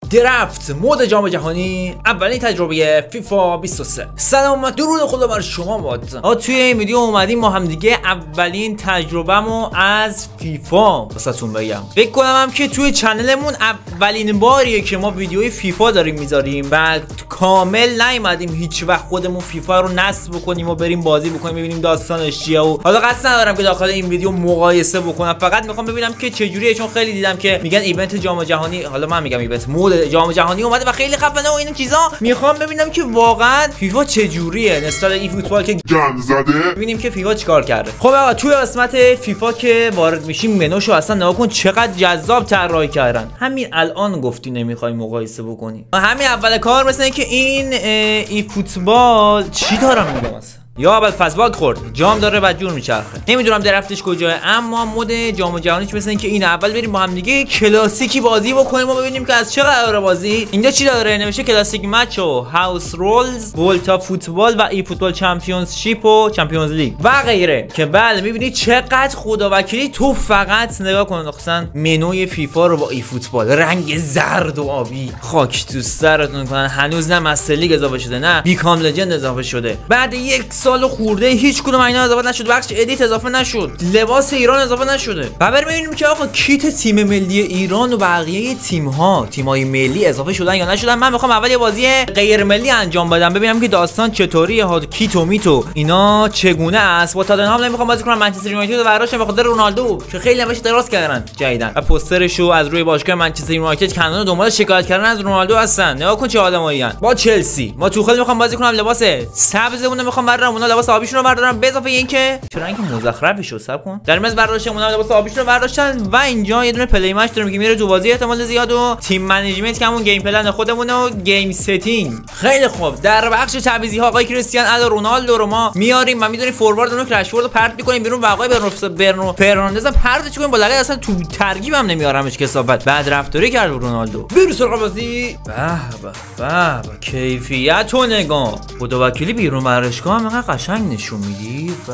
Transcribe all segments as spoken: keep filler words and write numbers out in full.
درفت مود جام جهانی اولین تجربه فیفا بیست و سه. سلام درود خدا بر شما باد. آ توی این ویدیو اومدیم ما هم دیگه اولین تجربه‌مو از فیفا واسهتون بگم. فکر کنم هم که توی چنلمون اولین باریه که ما ویدیوی فیفا داریم میذاریم و کامل نیومدیم هیچ وقت خودمون فیفا رو نصب بکنیم و بریم بازی بکنیم ببینیم داستانش چیه. و حالا قصد ندارم که داخل این ویدیو مقایسه بکنم، فقط میخوام ببینم که چه جوریه، چون خیلی دیدم که میگن ایونت جام جهانی، حالا من میگم ایونت مود جام جهانی اومده و خیلی خفنه و این چیزا. میخوام ببینم که واقعا فیفا چه جوریه نسبت ای فوتبال که گند زده. ببینیم که فیفا چیکار کرده. خب آقا توی قسمت فیفا که وارد میشیم منوشو اصلا نگاه کن چقدر جذاب طراحی کردن. همین الان گفتی نمیخوای مقایسه بکنی، همین اول کار مثل اینکه این ای فوتبال چی دارم میگم اصلا، یا اول پس باگ خورد جام داره و جور میچرخه، نمیدونم درفتش کجاه. اما مود جام جهانیش مثل اینکه این اول بریم با هم دیگه کلاسیکی بازی بکنیم و ببینیم که از چه قراره بازی. اینجا چی داره نمیشه؟ کلاسیک مچ و هاوس رولز، ولتا فوتبال و ای فوتبال چمپیونشیپ و چمپیونز لیگ و غیره. که بله میبینید چقدر خداوکیلی. تو فقط نگاه کن مثلا منوی فیفا رو با ای فوتبال رنگ زرد و آبی، خاک تو سرتون کنن. هنوز نه مستر لیگ اضافه شده نه بیکام لجند اضافه شده. بعد یک سال خورده هیچ کدوم اینا اضافه نشد، بخش ادیت اضافه نشد، لباس ایران اضافه نشده. و بریم ببینیم که آقا کیت تیم ملی ایران و بقیه تیم ها تیمای ملی اضافه شدن یا نشدن. من میخوام اول یه بازی غیر ملی انجام بدم ببینم که داستان چطوریه ها، کیت و میتو اینا چگونه است. با تاتنهام نمیخوام بازی کنم، منچستر یونایتد برداشتم به خاطر رونالدو که خیلی همش دراز کردن جدیدن و پوسترشو از روی باشگاه منچستر یونایتد کندن و دنبال شکایت کردن از رونالدو هستن. نگاه کن چه آدمایی ان. با چلسی ما توخل میخوام بازی کنم، لباس سبزمون میخوام بردارم، اونا لباس آبیشون رو بردارم. به اضافه اینکه چرا اینکه مزخرفی شد صبر کن در مز برداشتن، اونا لباس آبیشون رو برداشتن. و اینجا یه دونه پلی مچ داریم که میره تو بازی احتمال زیاد و تیم منیجمنت که همون گیم پلن خودمون و گیم ستینگ. خیلی خوب در بخش تعویضی ها آقای کریستیان ال رونالدو رو ما میاریم و میذاریم فوروارد اون رشفورد رو پرت میکنیم بیرون و آقای برنو فرناندز هم پرتش کنیم با لگد. اصلا تو ترکیبم نمیارمش کسافت. بعد رفتاری کرد رونالدو. بریم سراغ بازی. به به به کیفیت و نگاه خداوکیلی بیرون ورزشگاه هم قشنگ نشون میدی. به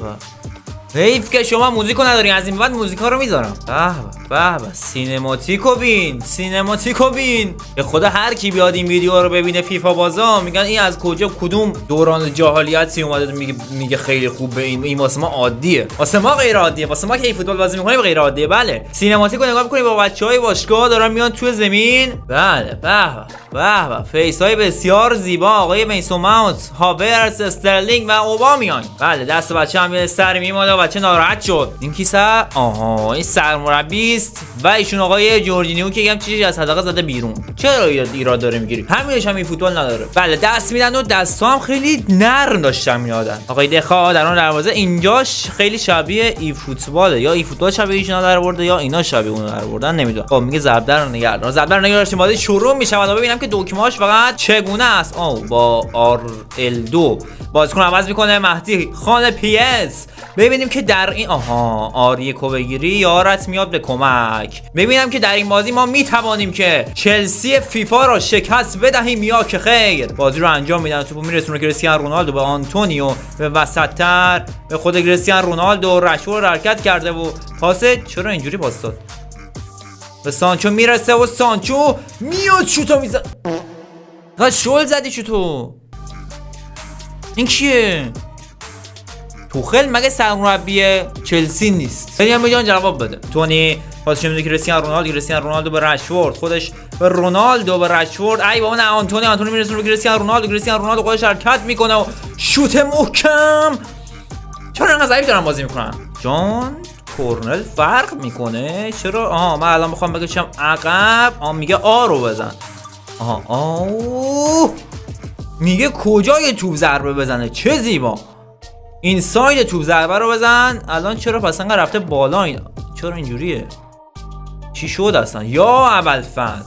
به حیف که شما موزیکو نداری، از این بعد موزیکا رو میذارم. به به به سینماتیکو بین سینماتیکو بین. به خدا هر کی بیاد این ویدیو رو ببینه فیفا بازا میگن این از کجا کدوم دوران جاهلیتی اومده میگه میگه خیلی خوبه. این این واسه ما عادیه، واسه ما غیر عادیه، واسه ما که فوتبال بازی میکنیم غیر عادیه. بله سینماتیکو نگاه میکنیم با بچهای باشگاه دارن میان توی زمین. بله به به به فیس های بسیار زیبا آقای میسون ماونت، هاورتز، استرلینگ و اوبامیان. بله دست بچه هم یه سر میمونه و بچه ناراحت شد. این کیسه آها این سرمربی است و ایشون آقای جورجینیو که هم چیزی از حداقل زده بیرون. چرا ایراد داره میگیری؟ همینش هم این فوتبال نداره. بله دست میدن و دستا هم خیلی نرم داشتن میادن. آقای دخا در اون دروازه اینجاش خیلی شبیه ای فوتباله، یا ای فوتبال شبیه ایشونا در آورده یا اینا شبیه اون در آوردن نمیدونم. خب میگه ضرب در نگردان ضرب در نگردان بازی شروع میشه و ببینم که دکمه‌اش فقط چگونه است. آو با آر ال دو بازیکن عوض میکنه مهدی خان پی اس. ببینیم که در این آها آریکو بگیری یارت میاد به کمک. ببینم که در این بازی ما میتوانیم که چلسی فیفا را شکست بدهیم یا که خیر. بازی رو انجام میدن، توپو میرسونه کریستیانو رونالدو به آنتونیو، به وسط‌تر به خود کریستیانو رونالدو. رشفورد حرکت کرده و پاس چرا اینجوری پاس داد به سانچو میرسه و سانچو میاد شوتو میزنه. ها شل زدی شوتو. این کیه؟ توخل مگه سرمربی چلسی نیست؟ بریم به جان جواب بده. تونی پاسش میده کریستیانو رونالدو، کریستیانو رونالدو به رشفورد، خودش به رونالدو به رشفورد. ای بابا نه آنتونی آنتونی میرسونه به کریستیانو رونالدو، کریستیانو رونالدو خودش حرکت میکنه و شوت محکم. چرا انقدر ضعیف دارن بازی میکنن؟ جان کورنل فرق میکنه. چرا؟ آها من الان میخوام بگم عقب. آ میگه آ رو بزن. آها آو میگه کجای توپ ضربه بزنه. چه زیبا این ساید توپ ضربه رو بزن. الان چرا پس انقدر رفته بالا این؟ چرا اینجوریه؟ چی شد اصلا؟ یا ابوالفضل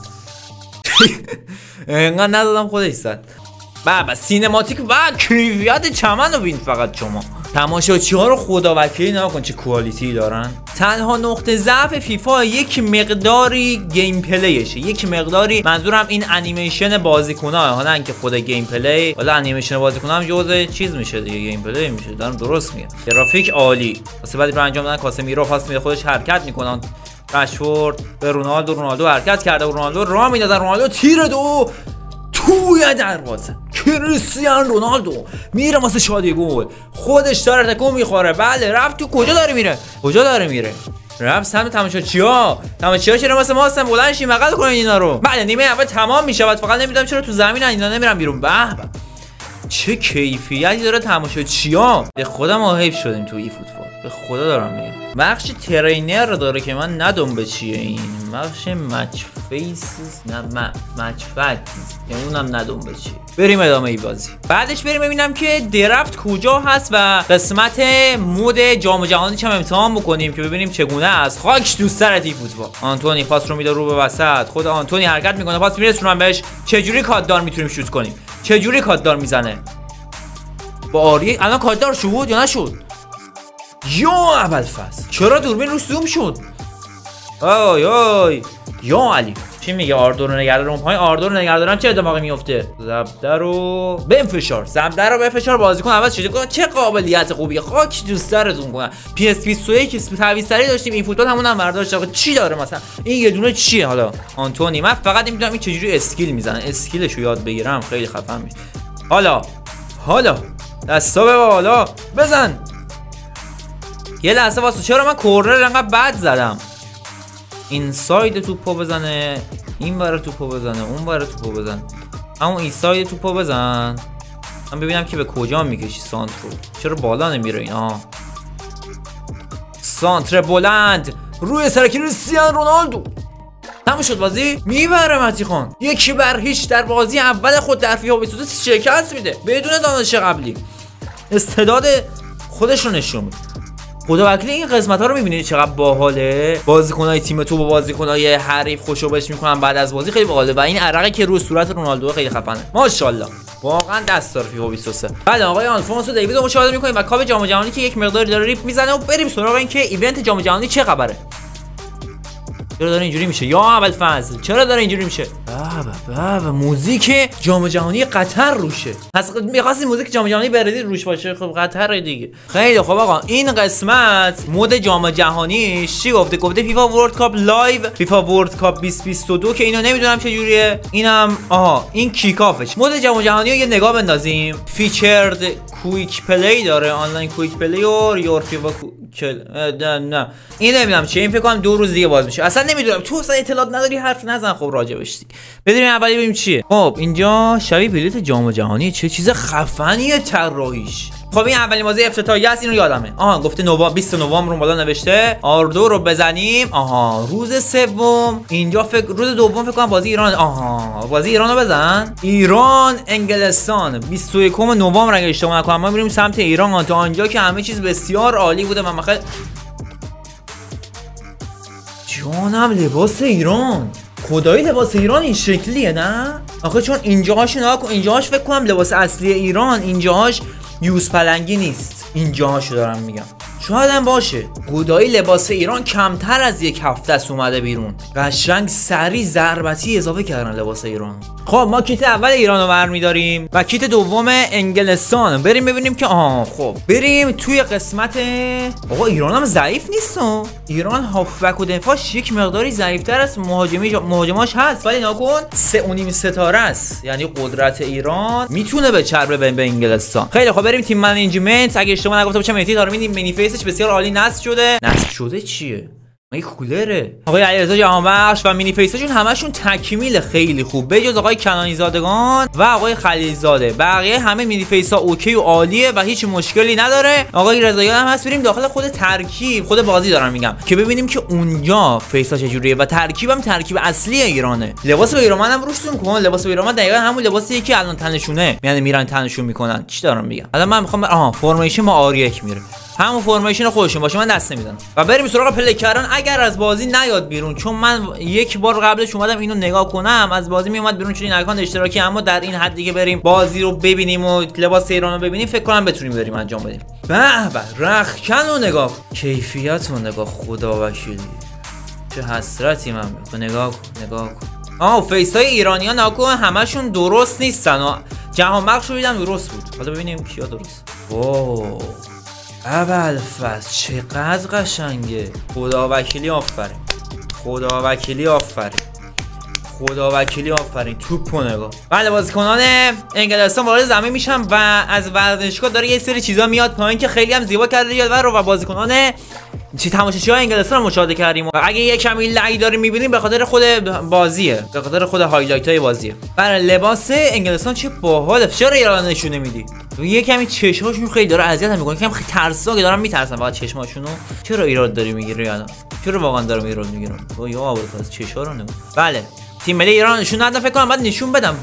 انقدر نزدم خودش زد. بابا سینماتیک و کیفیت چمن رو ببین فقط شما. تماشاچی ها رو خداوکیلی نگاه کن چه کوالیتی دارن. تنها نقطه ضعف فیفا یک مقداری گیم پلیشه، یک مقداری منظورم این انیمیشن بازیکن‌ها، حالا اینکه خود گیم پلی، حالا انیمیشن بازیکن‌ها هم جزء چیز میشه دیگه، گیم پلی میشه. دارم درست میگم. گرافیک عالی. واسه بعد رو انجام دادن کاسمیرو پاس میده خودش حرکت میکنن. رشفورد به رونالدو، رونالدو حرکت کرده و رونالدو راه میداد، رونالدو تیر دو توی دروازه. کریستیانو رونالدو میره واسه شادی گل، خودش داره تکون میخوره. بله رفت تو. کجا داره میره؟ کجا داره میره؟ رفت سمت تماشاچی‌ها. تماشاچی‌ها چرا واسه ما هستن؟ بلند شین بغل کنین اینا رو. بله نیمه اول تمام میشه. فقط نمیدونم چرا تو زمین اینا نمیرن بیرون. به به چه کیفیتی داره تماشاچی‌ها. به خدا ما حیف شدیم تو این فوتبال. به خدا دارم میگم. بخش ترینر داره که من ندونم به چیه این. بخش مچ فیس نه مچ فکت که اونم ندونم به چیه. بریم ادامه ای بازی. بعدش بریم ببینم که درفت کجا هست و قسمت مود جام جهانی چم امتحان بکنیم که ببینیم چگونه است. خاک دوست سرت این فوتبال. آنتونی پاس رو میده رو به وسط. خود آنتونی حرکت میکنه، پاس میرسونن بهش. چه جوری کاتدار میتونیم شوت کنیم؟ چه جوری کاتدار میزنه؟ با آریه الان کاتدار شد یا نشد؟ یا ابوالفضل چرا دوربین روش زوم شد؟ آی آی یا علی چی میگه؟ آردو رو نگردارم اون پایین. آردو رو نگردارم چه اتفاقی میفته؟ زبده رو بنفشار، زبده رو بنفشار. بازیکن عوض شده. چه قابلیت خوبیه. خاک دوست دارتون کنم. پی اس بیست و یک تعویض سری داشتیم، این فوتبال همون هم برداشت. آقا چی داره مثلا؟ این یه دونه چیه حالا؟ آنتونی. من فقط نمیدونم این چجوری اسکیل میزنه. اسکیلش رو یاد بگیرم خیلی خفن میشه. حالا حالا دستا به بالا بزن. یه لحظه واسه چرا من کورنر انقدر بد زدم؟ این ساید توپو بزنه، این برای توپو بزنه، اون برای توپو بزن. اما این ساید توپو بزن. من ببینم که به کجا میکشی سانترو. چرا بالا نمیره اینا؟ سانتر بلند روی سر کریستیانو رونالدو. تموم شد بازی. میبره مهدی خان. یکی بر هیچ در بازی اول خود در فیفا بیست و سه شکست میده بدون دانش قبلی. استعداد خودش رو نشون میده. خدا وکیلی این قسمت ها رو میبینید چقدر باحاله. بازیکنای تیم تو با بازیکنای حریف خوشوبش میکنن بعد از بازی. خیلی باحاله و این عرقی که روی صورت رونالدو خیلی خفنه. ماشاءالله واقعا دست داره فیفا بیست و سه. بعد آقای آلفونسو دیوید رو مشاهده میکنیم و کاپ جام جهانی که یک مقداری داره ریپ میزنه و بریم سراغ این که ایونت جام جهانی چه خبره. چرا داره اینجوری میشه؟ یا ابوالفضل چرا داره اینجوری میشه؟ بابا بابا موزیک جام جهانی قطر روشه. پس می‌خواستین موزیک جام جهانی برزیل روش باشه. خب قطر دیگه. خیلی خب آقا این قسمت مود جام جهانی چی گفته؟ گفته فیفا ورلد کاپ لایو، فیفا ورلد کاپ بیست بیست و دو که اینو نمیدونم چه جوریه. اینم آها این کیک آفش. مود جام جهانی رو یه نگاه بندازیم. فیچرد کویک پلی داره، آنلاین کویک پلی اور یور فیفا نه نه این نمیدونم چه. این فکر کنم دو روز دیگه باز میشه. اصلا نمیدونم. تو اصلا اطلاعات نداری حرف نزن. خب راجبش بدونیم اولی ببینیم چیه. خب اینجا شبیه بلیت جام جهانی. چه چیز خفنیه طراحیش. خب این اولین بازی افتتاحیه است. اینو یادمه. آها گفته نوامبر بیست نوامبر رو بالا نوشته. آردو رو بزنیم. آها روز سوم اینجا فکر روز دوم فکر کنم بازی ایران. آها بازی ایران رو بزن. ایران انگلستان بیست و یکم نوامبر اگه اشتباه نکنم. ما میریم سمت ایران. تا آنجا که همه چیز بسیار عالی بوده. من خیلی جانم لباس ایران. خدایی لباس ایران این شکلیه نه؟ آخه چون اینجاهاش نگاه کن. اینجاهاش فکر کنم لباس اصلی ایران. اینجاهاش یوز پلنگی نیست. اینجاهاشو دارم میگم. شاید هم باشه. خدایی لباس ایران کمتر از یک هفته است اومده بیرون. قشنگ سری ضربتی اضافه کردن لباس ایران. خب ما کیت اول ایران رو برمی‌داریم و کیت دوم انگلستان. بریم ببینیم که آها خب بریم توی قسمت. آقا ایران هم ضعیف نیست. ایران هافبک و دفاعش یک مقداری ضعیف‌تر است. مهاجمی مهاجماش هست ولی ناکن سه و نیم ستاره است. یعنی قدرت ایران میتونه به چربه به انگلستان. خیلی خب بریم تیم منیجمنت. اگه اشتباه نگفتم بچه‌ها مهدی دارمی منی فیسش بسیار عالی نصب شده. نصب شده چیه؟ این کولره. آقای علیرضا جهانبخش و مینی فیساشون همشون تکمیل خیلی خوب بجز آقای کنانی زادگان و آقای خلیل زاده. بقیه همه مینی فیسا اوکی و عالیه و هیچ مشکلی نداره. آقای رضاییان هم هست. بریم داخل خود ترکیب خود بازی دارم میگم که ببینیم که اونجا فیسا چجوریه و ترکیبم ترکیب اصلی ایرانه. لباس ایران هم روش زوم کن. لباس ایران دقیقاً همون لباسیه که الان تنشونه. یعنی میرن تنشون میکنن. چی دارم میگم؟ الان من میخوام آها فرمیشن ما آر یک میره. همون فرمیشن خودشون باشه. من دست نمیدم و بریم سراغ پلی کردن. اگر از بازی نیاد بیرون چون من یک بار قبلش اومدم اینو نگاه کنم از بازی میومد بیرون چون این اکانت اشتراکی. اما در این حد دیگه بریم بازی رو ببینیم و لباس ایران رو ببینیم فکر کنم بتونیم بریم انجام بدیم. به به رختکن رو نگاه کیفیت رو نگاه خدا وکیلی چه حسرتی من میکنه. نگاه کن نگاه کن. آه فیسای ایرانیان ناکن همشون درست نیستن. جهانبخش رو دیدم درست بود. حالا ببینیم کیا درست. اوه ابوالفضل چقدر قشنگه. خدا وکیلی آفرین. خدا وکیلی آفرین، خدا وکیلی آفرین. توپو نگاه. بله بازیکنان انگلستان وارد زمین میشن و از ورزشگاه داره یه سری چیزا میاد پایین که خیلی هم زیبا کرده یاد رو و بازیکنان چی تماشاچی‌های انگلستان رو مشاهده کردیم و اگه یه کمی لعی داریم میبینیم به خاطر خود بازیه، به خاطر خود هایلایت‌های بازیه. برای لباس انگلستان چه باحاله. چرا ایران نشون نمیدی؟ یه کمی چشماشون خیلی داره اذیت میکنه، کمی خیلی ترسناکه، دارن میترسن فقط چشماشونو. چرا ایراد داری میگیری الان؟ چرا واقعا دارم ایراد میگیرم؟ تو یا ابوالفضل چشا رو نگاه. بله تیم ملی ایران نشون ندادم، فکر کنم بعد نشون بدم.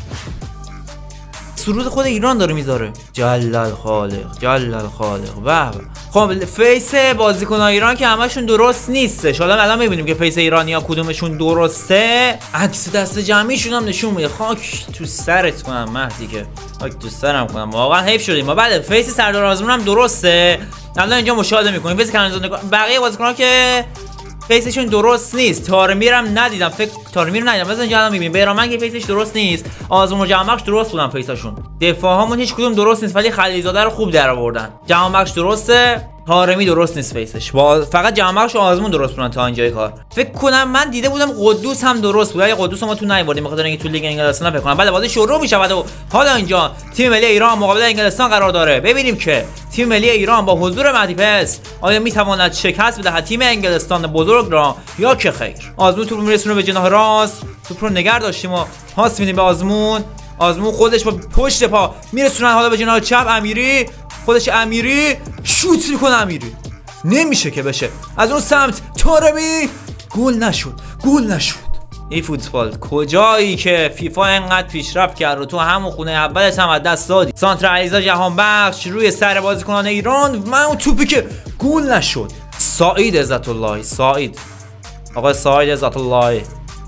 سرود خود ایران داره میذاره. جلال خالق جلال خالق. به خب فیس بازیکنان ایران که همشون درست نیستش. حالا الان میبینیم که فیس ایرانی‌ها کدومشون درسته. عکس دست جمعیشون هم نشون میده. خاک تو سرت کنم مهدی، که خاک تو سرم کنم، واقعا حیف شدیم ما. بله فیس سردار آزمون هم درسته. الان اینجا مشاهده میکنیم فیس کنارزون. بقیه بازیکن‌ها که فیسشون درست نیست. تارمیر هم ندیدم، فکر تارمیر رو ندیدم. مثلا اینجا الان میبینیم بیرامن که فیسش درست نیست. آزمون و جهانبخش درست بودن فیساشون. دفاعامون هیچ کدوم درست نیست، ولی خلیلزاده رو خوب در آوردن. جهانبخش درسته، تارمی درست نیست فیسش. با فقط جهانبخش و آزمون درست بودن تا اینجای کار. فکر کنم من دیده بودم قدوس هم درست بود، ولی قدوس ما تو نیوردیم بخاطر اینکه تو لیگ انگلستان فکر کنم. بله بازی شروع میشود و حالا اینجا تیم ملی ایران مقابل انگلستان قرار داره. ببینیم که تیم ملی ایران با حضور مهدی پس آیا میتواند شکست بدهد تیم انگلستان بزرگ را یا که خیر. آزمون توپ میرسونه به جناح راست، توپ رو نگه داشتیم و پاس میدیم به آزمون. آزمون خودش با پشت پا میرسونه حالا به جناح چپ. امیری خودش امیری شوت میکنه، امیری نمیشه که بشه. از اون سمت تارمی گل نشد، گل نشد. ای فوتبال کجایی که فیفا انقدر پیشرفت کرد و تو همون خونه اولش هم از دست دادی. سانتر علیرضا جهانبخش روی سر بازیکنان ایران و اون توپی که گل نشد. سعید عزت الله، سعید آقا سعید عزت الله،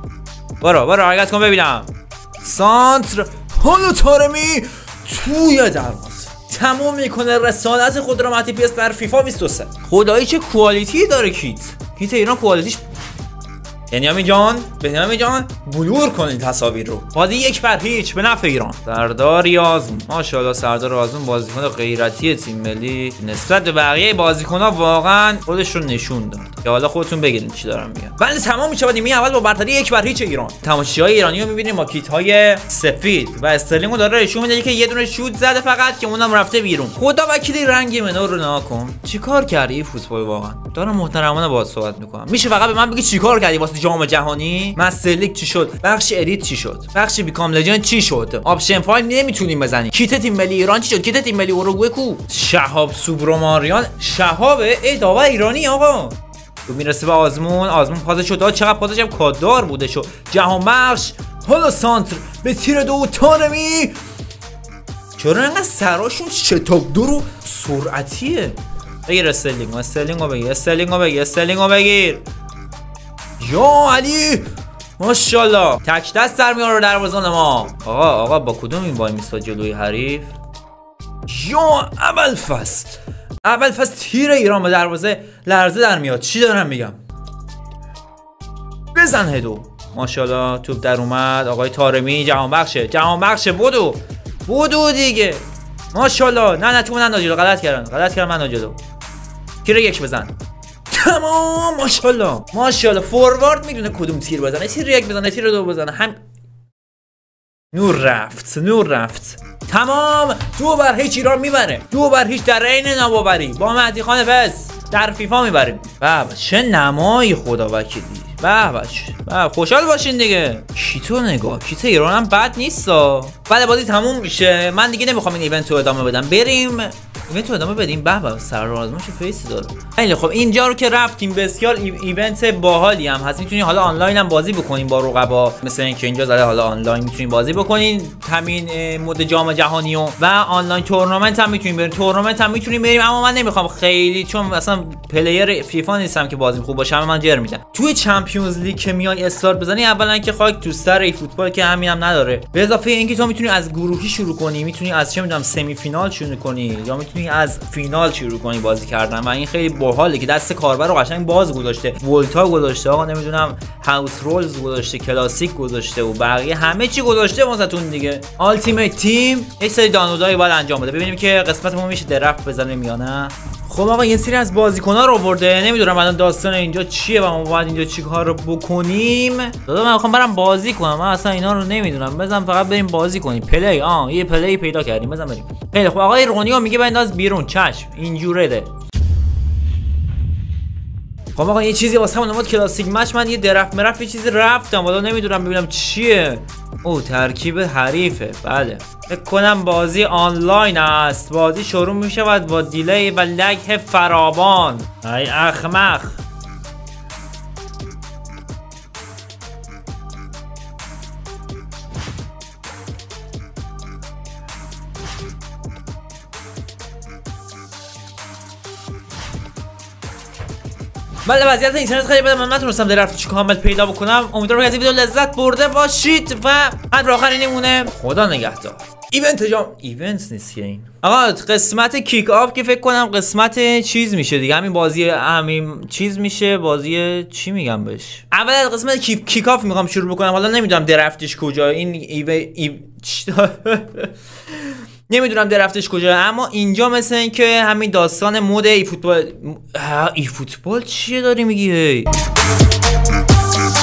برو برو حرکت کن ببینم. سانتر حالا تارمی توی دروازه تموم میکنه رسالت خود را مهدی پیس در فیفا بیست و سه. خدایی چه کوالیتی داره کیت. کیت ایران کوالیتیش بنیامین جان، بنیامین جان بلور کنید تصاویر رو. بازی یک بر هیچ به نفع ایران. سردار آزمون ماشاءالله، سردار آزمون بازیکن غیرتی تیم ملی نسبت به بقیه بازیکن‌ها واقعا خودش رو نشون داد که حالا خودتون بگید چی دارم میگم. ولی تمام میشه نیمه اول با برتری یک بر هیچ ایران. تماشاچی‌های ایرانی رو می‌بینیم با کیت‌های سفید و استرلینگ رو داره نشون میده که یه دونه شوت زده فقط که اونم رفته بیرون. خدا وکیلی رنگ منو رو ناکن. چیکار کردی فوتبال واقعا؟ دارم محترمانه باهات صحبت می‌کنم. میشه فقط به من بگی چیکار کردی واسه جام جهانی؟ مستر لیگ چی شد؟ بخش ادیت چی شد؟ بخش بیکام لجند چی شد؟ آپشن فایل نمیتونیم بزنیم. کیت تیم ملی ایران چی شد؟ کیت تیم ملی اوروگوئه کو؟ شهاب سوبراماریان، شهاب ای داور ایرانی آقا. تو میرسه به آزمون، آزمون پاسش داد، چقدر پاسش هم کادار بوده شو. جهانبخش حالا سانتر به تیر دو تارمی. چرا انقدر سراشون شتاب و سرعتیه؟ بگیر استرلینگ، استرلینگو بگیر، استرلینگو بگیر، استرلینگو بگیر. یا علی ماشاءالله تک دست در میاره دروازه‌بان ما. آقا آقا با کدوم این وای میستا جلوی حریف؟ یا ابوالفضل، ابوالفضل تیر ایران به دروازه لرزه در میاد. چی دارم میگم؟ بزن هدو. ماشاءالله توپ در اومد. آقای تارمی جهانبخشه، جهانبخشه بودو بودو دیگه. ماشاءالله. نه نه تو من جلو غلط کردن، غلط کردم من جلو. تیر یک بزن. تمام. ماشاءالله ماشاءالله. فوروارد میدونه کدوم تیر بزنه، تیر یک بزنه، تیر دو بزنه. هم نور رفت، نور رفت. تمام. دو بر هیچ ایران میبره، دو بر هیچ در عین ناباوری با مهدی خان پس در فیفا میبریم. بابا چه نمایی خدا وکیلی. بابا بابا خوشحال باشین دیگه. کیتو نگاه، کیت ایران هم بد نیستا. بعد بازی تموم میشه، من دیگه نمیخوام این ایونت رو ادامه بدم، بریم ایونت رو ادامه بدیم. بابا سردار آزمون چه فیسی داره. خیلی خب اینجا رو که رفتیم بسیار ایونت باحالی هم هست. میتونین حالا آنلاین هم بازی بکنین با رقبا، مثل اینکه اینجا زده حالا آنلاین میتونین بازی بکنین همین مود جام جهانی و و آنلاین تورنمنت هم میتونین برین، تورنمنت هم میتونین بریم. اما من نمیخوام خیلی، چون مثلا پلیر فیفا نیستم که بازی خوب باشه، من جر میدم. توی چمپیونز لیگ که میای استارت بزنی، اولا که خاک تو سر ای فوتبال که همین هم نداره. به اضافه اینکه تو میتونی از گروهی شروع کنی، میتونی از چه میدونم سمی فینال شروع کنی، یا میتونی از فینال شروع کنی بازی کردن. و این خیلی باحاله که دست کاربر رو قشنگ باز گذاشته. ولتا گذاشته، آقا نمیدونم هاوس رولز گذاشته، کلاسیک گذاشته و بقیه همه چی گذاشته واسهتون دیگه. التیمیت تیم یک سری دانلودای باید انجام بده. ببینیم که قسمت ما میشه درفت بزنیم یا نه. خب آقا یه سری از بازیکن‌ها رو آورده، نمیدونم الان داستان اینجا چیه و ما باید اینجا چیکار رو بکنیم. دادا من میخوام برم بازی کنم، من اصلا اینا رو نمیدونم. بزن فقط بریم بازی کنیم. پلی آ یه پلی پیدا کردیم، بزن بریم. خیلی خب آقای رونیو میگه بنداز بیرون. چشم اینجوره ده. خب آقا یه چیزی واسه همون اومد کلاسیک مچ، من یه درفت مرفت یه چیزی رفتم والا نمیدونم ببینم چیه. او ترکیب حریفه. بله فکر کنم بازی آنلاین است. بازی شروع میشه با دیلی و لگ فراوان. ای اخمخ. بله وضعیت اینترنت خیلی بده، من نتونستم درفتش کامل پیدا بکنم. امیدوارم که از این ویدیو لذت برده باشید و حد آخر نمونه. خدا نگهدار. ایونت جام ایونت نیست که این. آقا قسمت کیک آف که فکر کنم قسمت چیز میشه دیگه، همین بازی همین چیز میشه، بازی چی میگم بهش. اول از قسمت کیک, کیک آف میخوام شروع بکنم. حالا نمیدونم درفتش کجا این ایو ای... نمیدونم درفتش کجا، اما اینجا مثل این که همین داستان مود ای فوتبال. ای فوتبال چیه داری میگی؟ هی